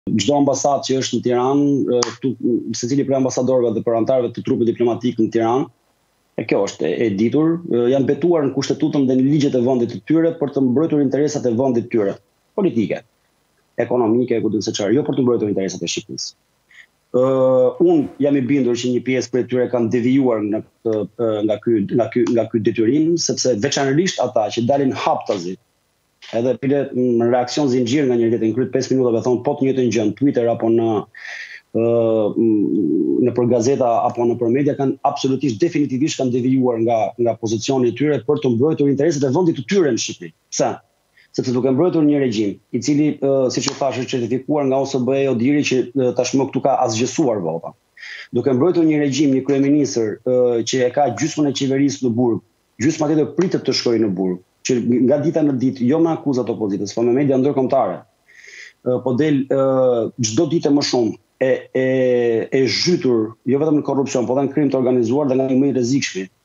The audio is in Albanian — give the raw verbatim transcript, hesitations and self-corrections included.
Çdo ambasadë që është në Tiranë, secili prej ambasadorëve dhe për anëtarëve të trupit diplomatik në Tiranë, e kjo është e ditur, janë betuar në kushtetutën dhe në ligjet e vendit të tyre për të mbrojtur interesat e vendit të tyre, politike, ekonomike, ku diun se çfarë, jo për të mbrojtur interesat e Shqipërisë. Uh, unë jam i bindur që një pjesë prej tyre kanë devijuar nga nga ky nga ky nga ky detyrim, sepse veçanërisht ata që dalin haptazi, edhe pile në reakcion zinxhir nga njëri tjetri, kryt pesë minuta dhe thonë po të njëjtën gjë në Twitter apo në uh, në për gazeta apo në për media, kanë absolutisht definitivisht kanë devijuar nga nga pozicioni i tyre për të mbrojtur interesat e vendit të tyre në Shqipëri. Pse? Sepse duke mbrojtur një regjim i cili, uh, siç u thash, është certifikuar nga O S B E Odiri që uh, tashmë këtu ka asgjësuar vota. Duke mbrojtur një regjim, një kryeministër uh, që e ka gjysmën e qeverisë në burg, gjysma tjetër pritet të shkojë në burg, që nga dita në ditë, jo me akuzat opozitës, po me media ndërkombëtare, uh, po del çdo uh, ditë më shumë e e e zhytur jo vetëm në korrupsion, por edhe në krim të organizuar dhe nga një më i rrezikshëm